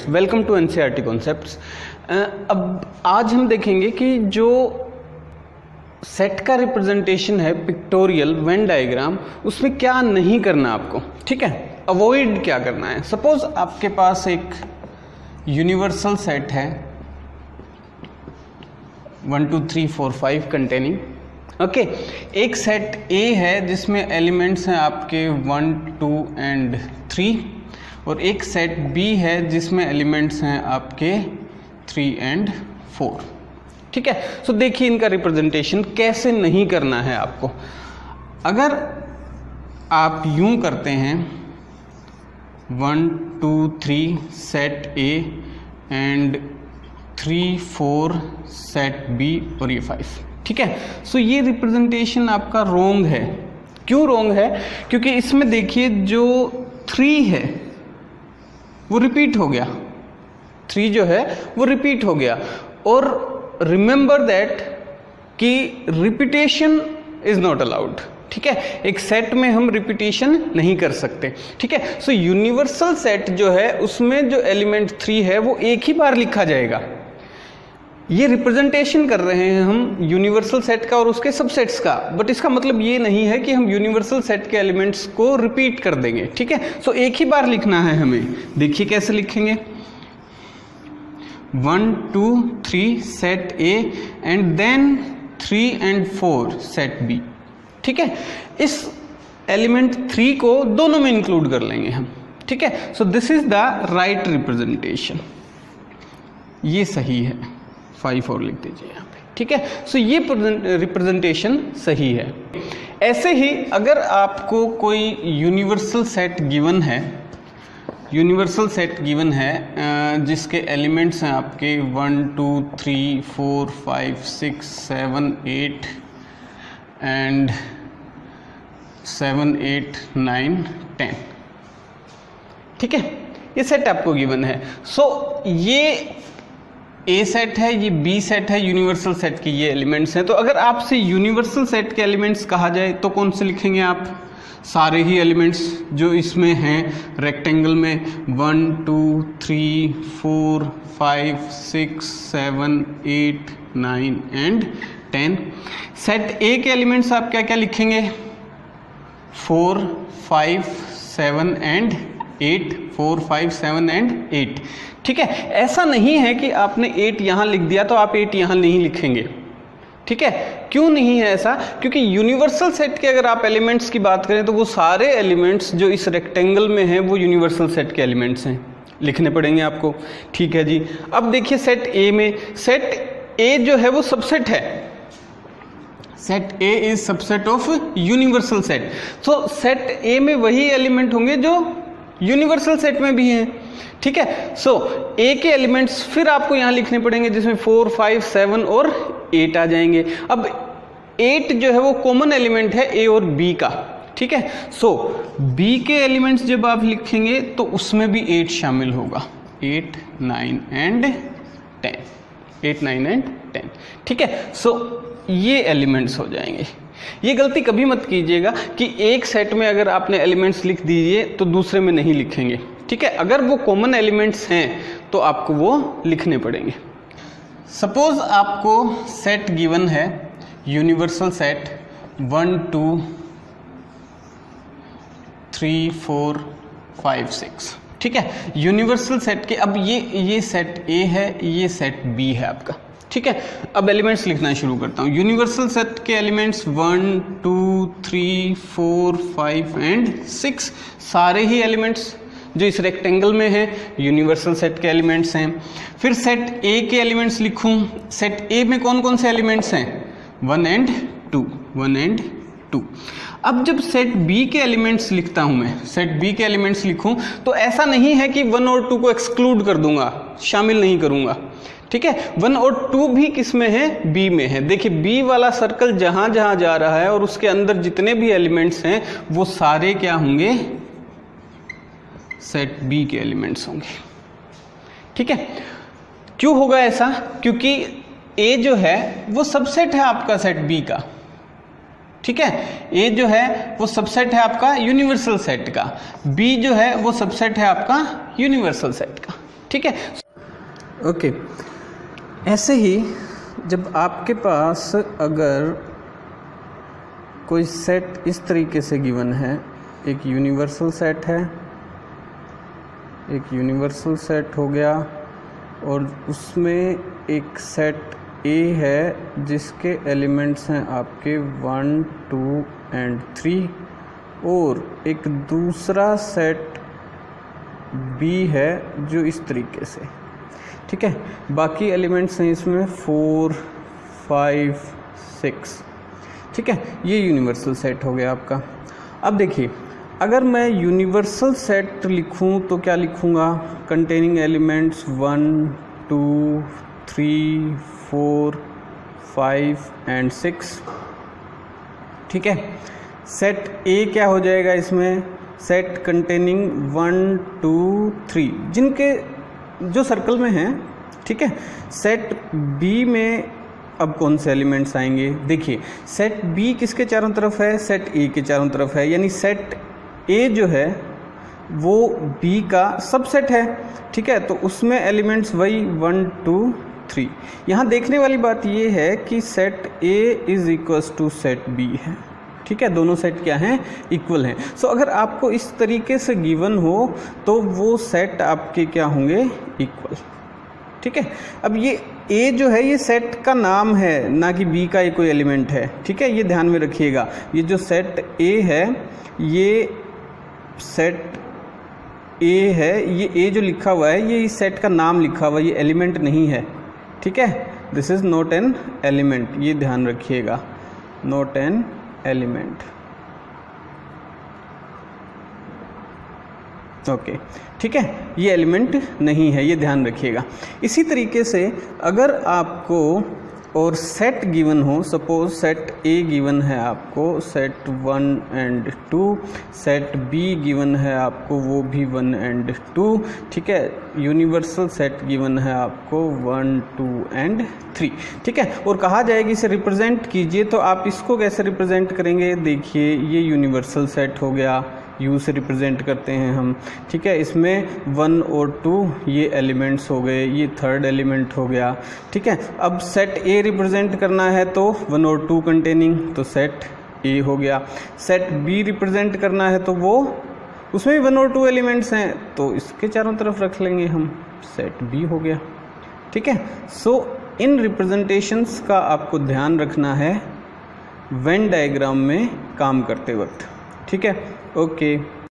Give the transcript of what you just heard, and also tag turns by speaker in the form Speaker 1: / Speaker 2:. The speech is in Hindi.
Speaker 1: Welcome to NCERT concepts. अब आज हम देखेंगे कि जो सेट का रिप्रेजेंटेशन है पिक्टोरियल वेन डायग्राम, उसमें क्या नहीं करना आपको, ठीक है, अवॉइड क्या करना है। सपोज आपके पास एक यूनिवर्सल सेट है 1 2 3 4 5 कंटेनिंग, ओके। एक सेट ए है जिसमें एलिमेंट्स हैं आपके 1 2 एंड 3, और एक सेट बी है जिसमें एलिमेंट्स हैं आपके 3 एंड 4, ठीक है। सो देखिए इनका रिप्रेजेंटेशन कैसे नहीं करना है आपको। अगर आप यूं करते हैं 1 2 3 set A and 3 4 set B और ये 5, ठीक है। सो ये रिप्रेजेंटेशन आपका रॉन्ग है। क्यों रॉन्ग है? क्योंकि इसमें देखिए जो 3 है वो रिपीट हो गया, 3 जो है वो रिपीट हो गया। और रिमेंबर दैट कि रिपीटेशन इज नॉट अलाउड, ठीक है। एक सेट में हम रिपीटेशन नहीं कर सकते, ठीक है। सो यूनिवर्सल सेट जो है उसमें जो एलिमेंट 3 है वो एक ही बार लिखा जाएगा। ये रिप्रेजेंटेशन कर रहे हैं हम यूनिवर्सल सेट का और उसके सबसेट्स का, बट इसका मतलब ये नहीं है कि हम यूनिवर्सल सेट के एलिमेंट्स को रिपीट कर देंगे, ठीक है। सो एक ही बार लिखना है हमें। देखिए कैसे लिखेंगे, 1 2 3 set A and then 3 and 4 set B, ठीक है। इस एलिमेंट 3 को दोनों में इंक्लूड कर लेंगे हम, ठीक है। So this is the right representation, ये सही है। 5 और लिख दीजिए यहाँ पे, ठीक है। सो ये रिप्रेजेंटेशन सही है। ऐसे ही अगर आपको कोई यूनिवर्सल सेट गिवन है, यूनिवर्सल सेट गिवन है जिसके एलिमेंट्स हैं आपके 1 2 3 4 5 6 7 8 एंड 7 8 9 10, ठीक है। ये सेट आपको गिवन है। सो ये ए सेट है, ये बी सेट है, यूनिवर्सल सेट के ये एलिमेंट्स हैं। तो अगर आपसे यूनिवर्सल सेट के एलिमेंट्स कहा जाए तो कौन से लिखेंगे आप? सारे ही एलिमेंट्स जो इसमें हैं रेक्टेंगल में 1 2 3 4 5 6 7 8 9 एंड 10। सेट ए के एलिमेंट्स आप क्या क्या लिखेंगे? 4 5 7 एंड 8, 4 5 7 एंड 8, ठीक है। ऐसा नहीं है कि आपने 8 यहाँ लिख दिया तो आप 8 यहाँ नहीं लिखेंगे, ठीक है। क्यों नहीं है ऐसा? क्योंकि यूनिवर्सल सेट के अगर आप एलिमेंट्स की बात करें तो वो सारे एलिमेंट्स जो इस रेक्टेंगल में हैं वो यूनिवर्सल सेट के एलिमेंट्स हैं, लिखने पड़ेंगे आपको, ठीक है जी। अब देखिए सेट ए में, सेट ए जो है वो सबसेट है, set A is subset of universal set. तो सेट ए में वही एलिमेंट होंगे जो यूनिवर्सल सेट में भी हैं, ठीक है। सो ए के एलिमेंट्स फिर आपको यहां लिखने पड़ेंगे जिसमें 4 5 7 और 8 आ जाएंगे। अब 8 जो है वो कॉमन एलिमेंट है ए और बी का, ठीक है। सो बी के एलिमेंट्स जब आप लिखेंगे तो उसमें भी 8 शामिल होगा, 8 9 एंड 10, 8 9 एंड 10, ठीक है। सो ये एलिमेंट्स हो जाएंगे। ये गलती कभी मत कीजिएगा कि एक सेट में अगर आपने एलिमेंट्स लिख दीजिए तो दूसरे में नहीं लिखेंगे, ठीक है। अगर वो कॉमन एलिमेंट्स हैं तो आपको वो लिखने पड़ेंगे। सपोज आपको सेट गिवन है यूनिवर्सल सेट 1 2 3 4 5 6, ठीक है। यूनिवर्सल सेट के अब ये सेट ए है, ये सेट बी है आपका, ठीक है। अब एलिमेंट्स लिखना शुरू करता हूँ। यूनिवर्सल सेट के एलिमेंट्स 1 2 3 4 5 एंड 6, सारे ही एलिमेंट्स जो इस रेक्टेंगल में है यूनिवर्सल सेट के एलिमेंट्स हैं। फिर सेट ए के एलिमेंट्स लिखूं। सेट ए में कौन कौन से एलिमेंट्स हैं? 1 एंड 2, 1 एंड 2। अब जब सेट बी के एलिमेंट्स लिखता हूं मैं, सेट बी के एलिमेंट्स लिखूं तो ऐसा नहीं है कि 1 और 2 को एक्सक्लूड कर दूंगा, शामिल नहीं करूंगा, ठीक है। 1 और 2 भी किस में है? बी में है। देखिए बी वाला सर्कल जहां जहां जा रहा है और उसके अंदर जितने भी एलिमेंट्स हैं वो सारे क्या होंगे? सेट बी के एलिमेंट्स होंगे, ठीक है। क्यों होगा ऐसा? क्योंकि ए जो है वो सबसेट है आपका सेट बी का, ठीक है। ए जो है वो सबसेट है आपका यूनिवर्सल सेट का, बी जो है वो सबसेट है आपका यूनिवर्सल सेट का, ठीक है। ओके, ऐसे ही जब आपके पास अगर कोई सेट इस तरीके से गिवन है, एक यूनिवर्सल सेट है, एक यूनिवर्सल सेट हो गया, और उसमें एक सेट ए है जिसके एलिमेंट्स हैं आपके 1, 2 एंड 3, और एक दूसरा सेट बी है जो इस तरीके से, ठीक है। बाकी एलिमेंट्स हैं इसमें 4, 5, 6, ठीक है। ये यूनिवर्सल सेट हो गया आपका। अब देखिए, अगर मैं यूनिवर्सल सेट लिखूं तो क्या लिखूंगा? कंटेनिंग एलिमेंट्स 1, 2, 3, 4, 5 एंड 6, ठीक है। सेट ए क्या हो जाएगा इसमें? सेट कंटेनिंग 1, 2, 3, जिनके जो सर्कल में हैं, ठीक है। सेट बी में अब कौन से एलिमेंट्स आएंगे? देखिए, सेट बी किसके चारों तरफ है? सेट ए के चारों तरफ है, यानी सेट ए जो है वो बी का सबसेट है, ठीक है। तो उसमें एलिमेंट्स वही 1, 2, 3। यहाँ देखने वाली बात ये है कि set A is equals to set B है, ठीक है। दोनों सेट क्या हैं? इक्वल हैं। सो अगर आपको इस तरीके से गिवन हो तो वो सेट आपके क्या होंगे? इक्वल, ठीक है। अब ये ए जो है ये सेट का नाम है, ना कि बी का ये कोई एलिमेंट है, ठीक है। ये ध्यान में रखिएगा, ये जो सेट ए है, ये सेट ए है, ये ए जो लिखा हुआ है ये इस सेट का नाम लिखा हुआ है, ये एलिमेंट नहीं है, ठीक है। This is not an element, ये ध्यान रखिएगा, नॉट एन एलिमेंट, ओके, ठीक है। ये एलिमेंट नहीं है, ये ध्यान रखिएगा। इसी तरीके से अगर आपको और सेट गिवन हो, सपोज सेट ए गिवन है आपको, set 1 and 2, set B given है आपको वो भी 1 एंड 2, ठीक है। यूनिवर्सल सेट गिवन है आपको 1, 2 एंड 3, ठीक है। और कहा जाएगा इसे रिप्रेजेंट कीजिए, तो आप इसको कैसे रिप्रेजेंट करेंगे? देखिए, ये यूनिवर्सल सेट हो गया, यू से रिप्रेजेंट करते हैं हम, ठीक है। इसमें 1 और 2 ये एलिमेंट्स हो गए, ये थर्ड एलिमेंट हो गया, ठीक है। अब सेट ए रिप्रेजेंट करना है तो 1 और 2 कंटेनिंग, तो सेट ए हो गया। सेट बी रिप्रेजेंट करना है तो वो उसमें भी 1 और 2 एलिमेंट्स हैं, तो इसके चारों तरफ रख लेंगे हम, सेट बी हो गया, ठीक है। सो इन रिप्रेजेंटेशंस का आपको ध्यान रखना है वेन डायग्राम में काम करते वक्त, ठीक है। ओके।